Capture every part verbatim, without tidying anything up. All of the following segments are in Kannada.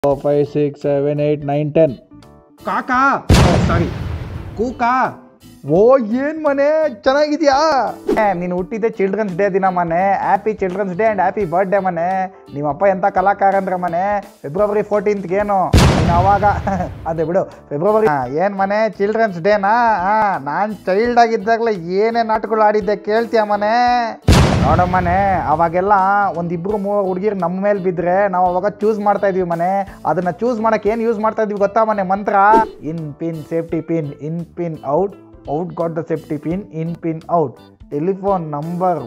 Five six seven eight nine ten. ಕಾಕಾ ಸಾರಿ ಕೂಕಾ. ಓ ಏನ್ ಮನೆ ಚೆನ್ನಾಗಿದ್ಯಾ? ನೀನು ಹುಟ್ಟಿದ್ದೆ ಚಿಲ್ಡ್ರನ್ಸ್ ಡೇ ದಿನ ಮನೆ. Happy children's day and happy birthday ಮನೆ. ನಿಮ್ಮಪ್ಪ ಎಂಥ ಕಲಾಕಾರ ಅಂದ್ರೆ ಮನೆ ಫೆಬ್ರವರಿ ಫೋರ್ಟೀನ್ತ್ಗೆ ಏನು ನೀನು ಅವಾಗ ಅದೇ ಬಿಡು ಫೆಬ್ರವರಿ ಏನು ಮನೆ ಚಿಲ್ಡ್ರನ್ಸ್ ಡೇನಾ? ಹಾಂ, ನಾನು ಚೈಲ್ಡ್ ಆಗಿದ್ದಾಗಲೇ ಏನೇ ನಾಟಕಗಳು ಆಡಿದ್ದೆ ಕೇಳ್ತೀಯ ಮನೆ? ನೋಡೋ ಮನೆ, ಅವಾಗೆಲ್ಲ ಒಂದಿಬ್ರು ಮೂವರು ಹುಡುಗಿರು ನಮ್ಮ ಮೇಲೆ ಬಿದ್ದರೆ ನಾವು ಅವಾಗ ಚೂಸ್ ಮಾಡ್ತಾ ಇದ್ವಿ ಮನೆ. ಅದನ್ನು ಚೂಸ್ ಮಾಡೋಕ್ಕೆ ಏನು ಯೂಸ್ ಮಾಡ್ತಾ ಇದ್ವಿ ಗೊತ್ತಾ ಮನೆ? ಮಂತ್ರ. In pin safety pin, in pin out, out got the safety pin, in pin out. Telephone number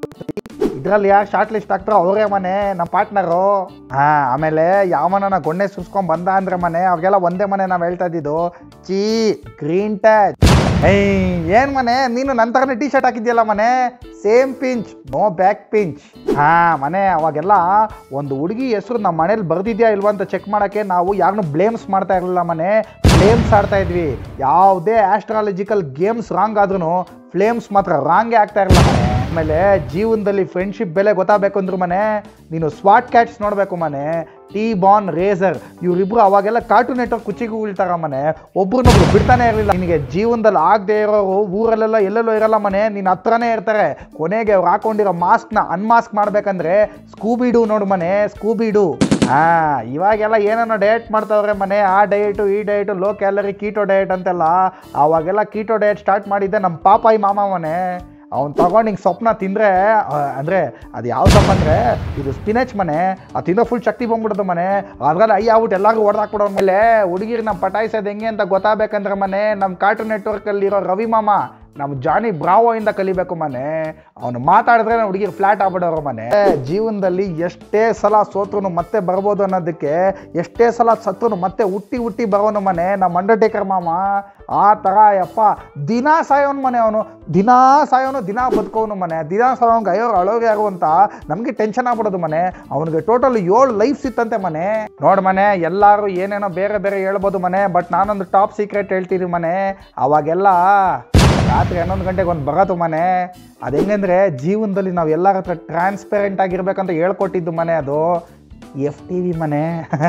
ಇದರಲ್ಲಿ ಯಾರು ಶಾರ್ಟ್ ಲಿಸ್ಟ್ ಆಗ್ತಾರೋ ಅವರೇ ಮನೆ ನಮ್ಮ ಪಾರ್ಟ್ನರು. ಹಾಂ, ಆಮೇಲೆ ಯಾವನ ಗೊಣ್ಣೆ ಸುಸ್ಕೊಂಡ್ ಬಂದ ಅಂದರೆ ಮನೆ ಅವ್ರಿಗೆಲ್ಲ ಒಂದೇ ಮನೆ ನಾವು ಹೇಳ್ತಾ ಇದ್ದಿದ್ದು ಚೀ ಗ್ರೀನ್ ಟಚ್. ಏಯ್ ಏನು ಮನೆ ನೀನು ನನ್ನ ಥರನೇ ಟೀ ಶರ್ಟ್ ಹಾಕಿದ್ಯಲ್ಲ ಮನೆ, same pinch no back pinch. ಹಾಂ ಮನೆ, ಅವಾಗೆಲ್ಲ ಒಂದು ಹುಡುಗಿ ಹೆಸರು ನಮ್ಮ ಮನೇಲಿ ಬರ್ದಿದ್ಯಾ ಇಲ್ವಾ ಅಂತ ಚೆಕ್ ಮಾಡೋಕ್ಕೆ ನಾವು ಯಾರನ್ನೂ ಬ್ಲೇಮ್ಸ್ ಮಾಡ್ತಾ ಇರಲಿಲ್ಲ ಮನೆ, ಫ್ಲೇಮ್ಸ್ ಆಡ್ತಾ ಇದ್ವಿ. ಯಾವುದೇ ಆಸ್ಟ್ರಾಲಜಿಕಲ್ ಗೇಮ್ಸ್ ರಾಂಗ್ ಆದ್ರೂ ಫ್ಲೇಮ್ಸ್ ಮಾತ್ರ ರಾಂಗೇ ಆಗ್ತಾ ಇರಲಿಲ್ಲ ಮನೆ. ಆಮೇಲೆ ಜೀವನದಲ್ಲಿ ಫ್ರೆಂಡ್ಶಿಪ್ ಬೆಲೆ ಗೊತ್ತಾಗಬೇಕು ಅಂದ್ರು ಮನೆ ನೀನು ಸ್ವಾಟ್ ಕ್ಯಾಟ್ಸ್ ನೋಡಬೇಕು ಮನೆ, ಟೀ ಬಾನ್ ರೇಸರ್ ಇವರಿಬ್ರು ಅವಾಗೆಲ್ಲ ಕಾರ್ಟೂನ್ ನೆಟ್ವರ್ಕ್ ಕುಚ್ಚಿಗೂ ಉಳ್ತಾರ ಮನೆ, ಒಬ್ರನ್ನೊಬ್ರು ಬಿಡ್ತಾನೆ ಇರಲಿಲ್ಲ. ನಿನಗೆ ಜೀವನದಲ್ಲಿ ಆಗದೆ ಇರೋರು ಊರಲ್ಲೆಲ್ಲ ಎಲ್ಲೆಲ್ಲೋ ಇರಲ್ಲ ಮನೆ, ನಿನ್ನ ಹತ್ರನೇ ಇರ್ತಾರೆ. ಕೊನೆಗೆ ಅವ್ರು ಹಾಕೊಂಡಿರೋ ಮಾಸ್ಕ್ನ ಅನ್ಮಾಸ್ಕ್ ಮಾಡ್ಬೇಕಂದ್ರೆ ಸ್ಕೂಬಿಡು ನೋಡು ಮನೆ, ಸ್ಕೂಬಿಡು. ಹಾಂ, ಇವಾಗೆಲ್ಲ ಏನೇನೋ ಡಯಟ್ ಮಾಡ್ತಾವ್ರೆ ಮನೆ, ಆ ಡಯಟು ಈ diet low calorie keto diet ಅಂತೆಲ್ಲ. ಆವಾಗೆಲ್ಲ ಕೀಟೋ ಡಯಟ್ ಸ್ಟಾರ್ಟ್ ಮಾಡಿದ್ದೆ ನಮ್ಮ ಪಾಪಾಯಿ ಮಾಮ ಮನೆ. ಅವ್ನು ತಗೊಂಡು ಹಿಂಗೆ ಸೊಪ್ಪನ್ನ ತಿಂದರೆ ಅಂದರೆ ಅದು ಯಾವ ಸೊಪ್ಪು ಅಂದರೆ ಇದು ಸ್ಪಿನಚ್ ಮನೆ, ಅದು ತಿಂದರೆ ಫುಲ್ ಶಕ್ತಿ ಬಂದ್ಬಿಡೋದು ಮನೆ. ಅದ್ರಲ್ಲಿ ಅಯ್ಯ ಆಗ್ಬಿಟ್ಟು ಎಲ್ಲರಿಗೂ ಹೊಡೆದಾಕ್ಬಿಡೋ ಮೇಲೆ ಹುಡುಗಿರು ನಮ್ಮ ಪಟಾಯಿಸೋದು ಹೆಂಗೆ ಅಂತ ಗೊತ್ತಾಗಬೇಕಂದ್ರೆ ಮನೆ ನಮ್ಮ ಕಾರ್ಟೂನ್ ನೆಟ್ವರ್ಕಲ್ಲಿರೋ ರವಿ ಮಾಮ ನಮ್ಮ ಜಾನಿ ಬ್ರಾವೋ ಇಂದ ಕಲಿಬೇಕು ಮನೆ. ಅವನು ಮಾತಾಡಿದ್ರೆ ನಾವು ಹುಡುಗಿರು ಫ್ಲಾಟ್ ಆಗ್ಬಿಡೋರು ಮನೆ. ಜೀವನದಲ್ಲಿ ಎಷ್ಟೇ ಸಲ ಸೋತ್ರು ಮತ್ತೆ ಬರ್ಬೋದು ಅನ್ನೋದಕ್ಕೆ, ಎಷ್ಟೇ ಸಲ ಸತ್ರು ಮತ್ತೆ ಹುಟ್ಟಿ ಹುಟ್ಟಿ ಬರೋನು ಮನೆ ನಮ್ಮ ಅಂಡರ್ಟೇಕರ್ ಮಾಮ. ಆ ಥರ ಯಪ್ಪ ದಿನಾ ಸಾಯೋನು ಮನೆ, ಅವನು ದಿನಾ ಸಾಯೋನು ದಿನಾ ಬದುಕೋನು ಮನೆ. ದಿನಾ ಸಾಯೋಂಗೆ ಅಯ್ಯೋ ಅಳೋಗೆ ಆಗು ಅಂತ ನಮಗೆ ಟೆನ್ಷನ್ ಆಗ್ಬಿಡೋದು ಮನೆ. ಅವನಿಗೆ ಟೋಟಲ್ ಏಳು ಲೈಫ್ ಸಿತ್ತಂತೆ ಮನೆ. ನೋಡು ಮನೆ, ಎಲ್ಲರೂ ಏನೇನೋ ಬೇರೆ ಬೇರೆ ಹೇಳ್ಬೋದು ಮನೆ, ಬಟ್ ನಾನೊಂದು ಟಾಪ್ ಸೀಕ್ರೆಟ್ ಹೇಳ್ತೀನಿ ಮನೆ. ಅವಾಗೆಲ್ಲ ರಾತ್ರಿ ಹನ್ನೊಂದು ಗಂಟೆಗೆ ಒಂದು ಬರೋದು ಮನೆ. ಅದು ಹೆಂಗಂದರೆ ಜೀವನದಲ್ಲಿ ನಾವು ಎಲ್ಲರ ಹತ್ರ ಟ್ರಾನ್ಸ್ಪೆರೆಂಟ್ ಆಗಿರ್ಬೇಕಂತ ಹೇಳ್ಕೊಟ್ಟಿದ್ದು ಮನೆ, ಅದು ಎಫ್ ಟಿ ವಿ ಮನೆ.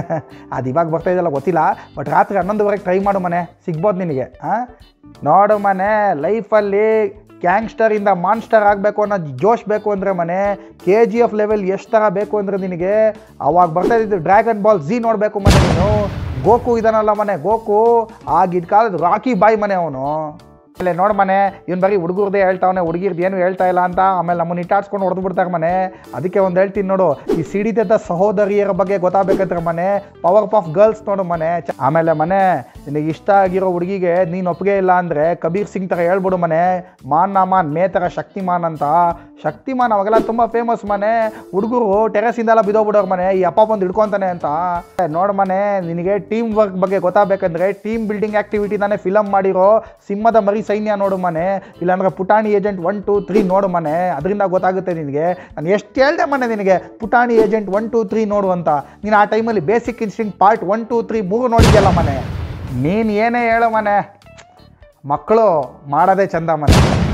ಅದು ಇವಾಗ ಬರ್ತಾ ಇದೆಯಲ್ಲ ಗೊತ್ತಿಲ್ಲ, ಬಟ್ ರಾತ್ರಿ ಹನ್ನೊಂದುವರೆಗೆ ಟ್ರೈ ಮಾಡು ಮನೆ, ಸಿಗ್ಬೋದು ನಿನಗೆ. ಹಾಂ, ನೋಡು ಮನೆ, ಲೈಫಲ್ಲಿ ಗ್ಯಾಂಗ್ಸ್ಟರಿಂದ ಮಾನ್ಸ್ಟರ್ ಆಗಬೇಕು ಅನ್ನೋ ಜೋಶ್ ಬೇಕು ಅಂದರೆ ಮನೆ, ಕೆ ಜಿ ಎಫ್ ಲೆವೆಲ್ ಎಷ್ಟು ಥರ ಬೇಕು ಅಂದರೆ ನಿನಗೆ ಅವಾಗ ಬರ್ತಾ ಇದ್ದಿದ್ದು ಡ್ರ್ಯಾಗನ್ ಬಾಲ್ ಝೀ ನೋಡಬೇಕು ಮನೆ ನೀನು. ಗೋಕು ಇದನ್ನಲ್ಲ ಮನೆ, ಗೋಕು ಆಗಿದ್ದ ಕಾಲದ ರಾಕಿ ಬಾಯ್ ಮನೆ ಅವನು. ಆಮೇಲೆ ನೋಡು ಮನೆ, ಇವ್ನು ಬರೀ ಹುಡುಗರದೇ ಹೇಳ್ತಾವನೆ, ಹುಡುಗಿರ್ದು ಏನು ಹೇಳ್ತಾ ಇಲ್ಲ ಅಂತ ಆಮೇಲೆ ನಮ್ಮನ್ನು ಇಟ್ಟಾಡ್ಸ್ಕೊಂಡು ಹೊಡೆದು ಬಿಡ್ತಾರೆ ಮನೆ. ಅದಕ್ಕೆ ಒಂದು ಹೇಳ್ತೀನಿ ನೋಡು, ಈ ಸಿಡಿತದ ಸಹೋದರಿಯರ ಬಗ್ಗೆ ಗೊತ್ತಾಗಬೇಕಂದ್ರೆ ಮನೆ ಪವರ್ ಆಫ್ ಗರ್ಲ್ಸ್ ನೋಡು ಮನೆ. ಆಮೇಲೆ ಮನೆ, ನಿನಗೆ ಇಷ್ಟ ಆಗಿರೋ ಹುಡುಗಿಗೆ ನೀನು ಒಪ್ಪಿಗೆ ಇಲ್ಲ ಅಂದರೆ ಕಬೀರ್ ಸಿಂಗ್ ಥರ ಹೇಳ್ಬಿಡು ಮನೆ, ಮಾನ್ ನಾ ಮಾನ್ ಮೇ ಥರ ಶಕ್ತಿಮಾನ್ ಅಂತ. ಶಕ್ತಿಮಾನ್ ಅವಾಗೆಲ್ಲ ತುಂಬ ಫೇಮಸ್ ಮನೆ. ಹುಡುಗರು ಟೆರೆಸಿಂದೆಲ್ಲ ಬಿದೋಗ್ಬಿಡೋರು ಮನೆ, ಈ ಅಪ್ಪ ಬಂದು ಹಿಡ್ಕೊತಾನೆ ಅಂತ. ನೋಡು ಮನೆ, ನಿನಗೆ ಟೀಮ್ ವರ್ಕ್ ಬಗ್ಗೆ ಗೊತ್ತಾಗಬೇಕಂದ್ರೆ ಟೀಮ್ ಬಿಲ್ಡಿಂಗ್ ಆ್ಯಕ್ಟಿವಿಟಿದಾನೆ ಫಿಲಮ್ ಮಾಡಿರೋ ಸಿಂಹದ ಮರಿ ಸೈನ್ಯ ನೋಡು ಮನೆ, ಇಲ್ಲಾಂದ್ರೆ ಪುಟಾಣಿ ಏಜೆಂಟ್ ಒನ್ ಟೂ ತ್ರೀ ನೋಡು ಮನೆ. ಅದರಿಂದ ಗೊತ್ತಾಗುತ್ತೆ ನಿನಗೆ. ನಾನು ಎಷ್ಟು ಹೇಳ್ದೆ ಮನೆ ನಿನಗೆ ಪುಟಾಣಿ ಏಜೆಂಟ್ ಒನ್ ಟೂ ತ್ರೀ ನೋಡು ಅಂತ. ನೀನು ಆ ಟೈಮಲ್ಲಿ basic instinct part one two three ಮೂರು ನೋಡಿದ್ಯಲ್ಲ ಮನೆ. ನೀನು ಏನೇ ಹೇಳೋ ಮನೆ, ಮಕ್ಕಳು ಮಾಡೋದೇ ಚಂದ ಮನೆ.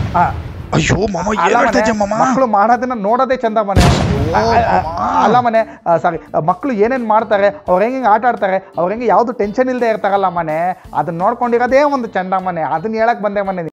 ಅಯ್ಯೋ ಮಾಮ, ಮಕ್ಕಳು ಮಾಡೋದನ್ನ ನೋಡೋದೇ ಚಂದ ಮನೆ. ಅಲ್ಲ ಮನೆ, ಸಾರಿ, ಮಕ್ಕಳು ಏನೇನು ಮಾಡ್ತಾರೆ, ಅವ್ರು ಹೆಂಗೆ ಹೆಂಗೆ ಆಟ ಆಡ್ತಾರೆ, ಅವ್ರು ಹೆಂಗೆ ಯಾವುದು ಟೆನ್ಷನ್ ಇಲ್ಲದೆ ಇರ್ತಾರಲ್ಲ ಮನೆ, ಅದನ್ನ ನೋಡ್ಕೊಂಡಿರೋದೇ ಒಂದು ಚಂದ ಮನೆ. ಅದನ್ನ ಹೇಳಕ್ ಬಂದೆ ಮನೆ.